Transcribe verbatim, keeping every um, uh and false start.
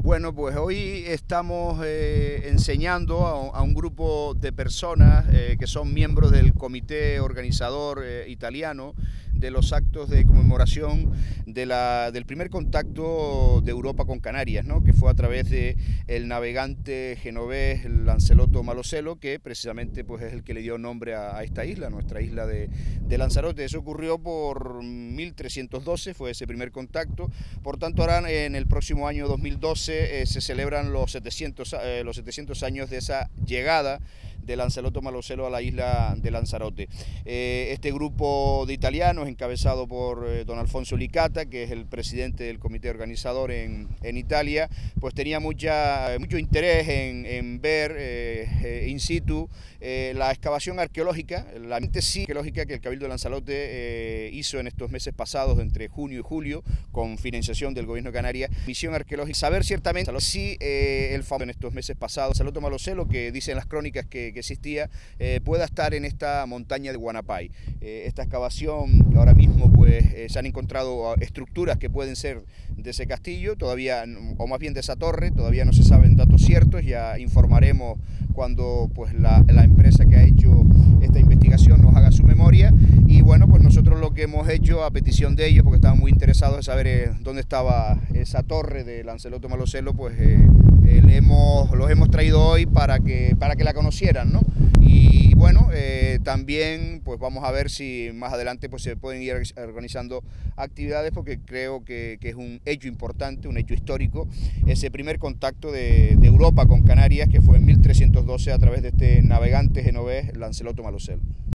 Bueno, pues hoy estamos eh, enseñando a, a un grupo de personas eh, que son miembros del comité organizador eh, italiano de los actos de conmemoración de la, del primer contacto de Europa con Canarias, ¿no? Que fue a través de el navegante genovés Lancelotto Maloselo, que precisamente pues, es el que le dio nombre a, a esta isla, nuestra isla de, de Lanzarote. Eso ocurrió por mil trescientos doce, fue ese primer contacto. Por tanto, ahora en el próximo año dos mil doce Eh, se celebran los setecientos, eh, los setecientos años de esa llegada de Lancelotto Maloselo a la isla de Lanzarote. Eh, este grupo de italianos, encabezado por eh, don Alfonso Licata, que es el presidente del comité organizador en, en Italia, pues tenía mucha, mucho interés en, en ver eh, eh, in situ eh, la excavación arqueológica, la sí arqueológica que el Cabildo de Lanzarote eh, hizo en estos meses pasados, entre junio y julio, con financiación del gobierno de Canarias. Misión arqueológica, saber ciertamente si eh, el famoso en estos meses pasados, Lancelotto Maloselo, que dicen las crónicas que, que existía, eh, pueda estar en esta montaña de Guanapay. Eh, esta excavación, ahora mismo pues eh, se han encontrado estructuras que pueden ser de ese castillo, todavía, o más bien de esa torre, todavía no se saben datos ciertos, ya informaremos cuando pues la, la empresa que ha hecho esta investigación nos haga su memoria. Y bueno, pues nosotros lo que hemos hecho a petición de ellos, porque estaban muy interesados en saber eh, dónde estaba esa torre de Lancelotto Maloselo, pues eh, eh, hemos, los hemos traído hoy para que, para que la conocieran, ¿no? Y bueno, eh, también pues vamos a ver si más adelante pues se pueden ir organizando actividades, porque creo que, que es un hecho importante, un hecho histórico, ese primer contacto de, de Europa con Canarias, que fue en mil trescientos doce a través de este navegante genovés Lancelotto Maloselo.